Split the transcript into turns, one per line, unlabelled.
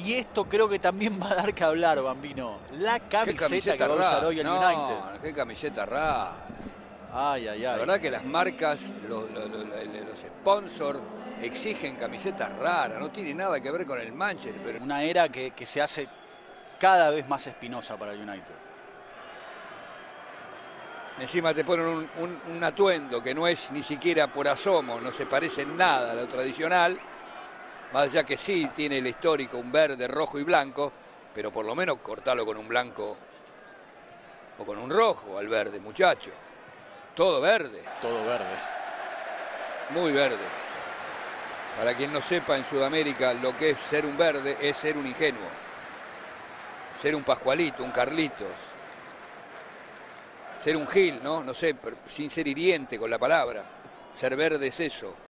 Y esto creo que también va a dar que hablar, Bambino. La camiseta que va a usar hoy el United.
Qué camiseta rara.
Ay, ay,
La
ay.
verdad que las marcas, los sponsors exigen camisetas raras. No tiene nada que ver con el Manchester. Pero...
Una era que se hace cada vez más espinosa para el United.
Encima te ponen un atuendo que no es ni siquiera por asomo, no se parece en nada a lo tradicional. Más allá que sí tiene el histórico, un verde, rojo y blanco, pero por lo menos cortalo con un blanco o con un rojo al verde, muchacho. Todo verde.
Todo verde.
Muy verde. Para quien no sepa, en Sudamérica lo que es ser un verde es ser un ingenuo. Ser un Pascualito, un Carlitos. Ser un Gil, ¿no? No sé, sin ser hiriente con la palabra. Ser verde es eso.